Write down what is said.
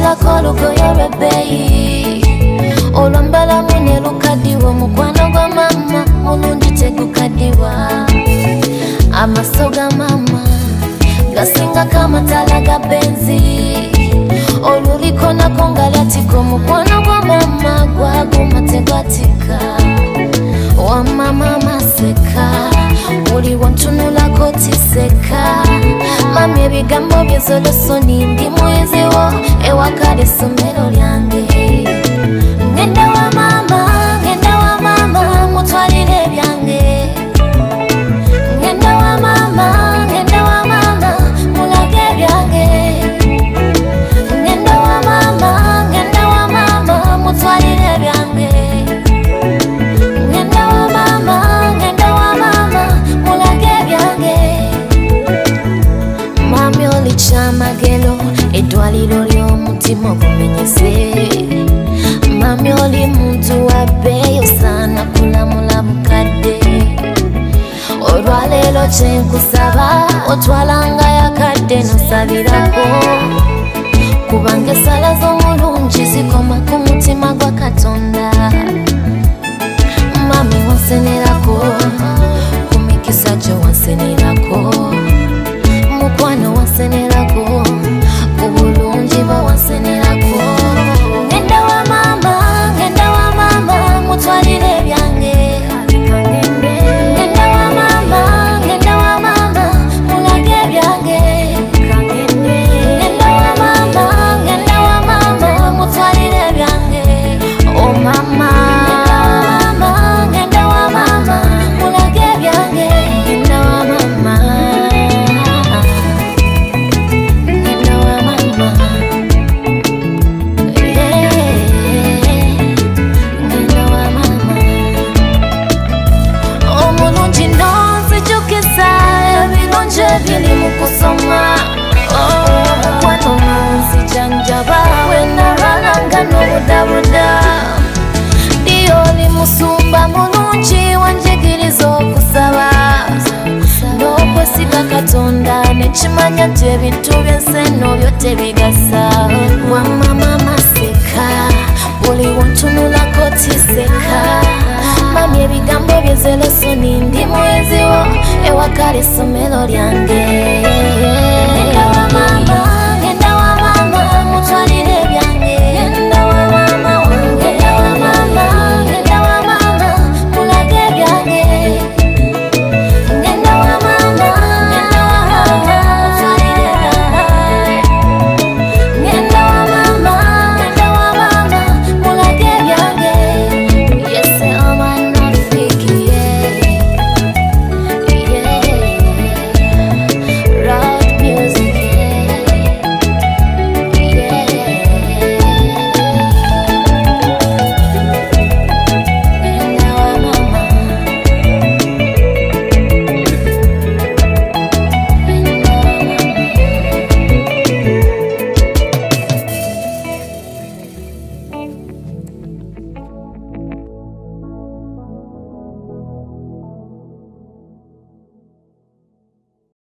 wansulako olugoye lw'ebbeeyi olwambala mune lukaddiwa mukwano gwa maama mulungi tegukaddiwa amaso ga maama gasingako amatala ga benzi oluliko nako nga lyatiko mukwano gwa maama gwaguma tegwatika wa maama maseka buli wantunulako tiseka mami ebigambo byezolosoni ndi mweziwo ewakala essomero lyange ngenda wa maama mutwalire ebyange ngenda wa maama mulage ebyange ngenda wa maama mutwalire ebyange ngenda wa maama mulage ebyange mami oli kyamagero eddwaliro ly'omutima ogumenyese mami oli muntu wa bbeeyi osaana kulamula bukadde olwaleero kyenkusaba otwalanga yakadde nosabirako kubanga essala z'omulungi zikoma ku mutima gwa Katonda mami wansenerako ku mikisa gye wansenerako mukwano wansenerako ku bulungi bwe wansenerako ngenda wa maama mutwalire ebyange ngenda wa maama mulage ebyange ngenda wa maama mutwalire ebyange oh maama ngenda wa maama mulage ebyange ngenda wa maama bili mukusoma mukwano munzijanjaba wenalwalanga n'obudabuda ndiyo oli musumba mulungi wanjigiriza okusaba n'okwesiga Katonda nekimanya nti ebintu by'ensenno byo tebigasa wa maama maseka buli wantunulako tiseka mami ebigambo byezolosoni ndi mweziwo ewakala essomero lyange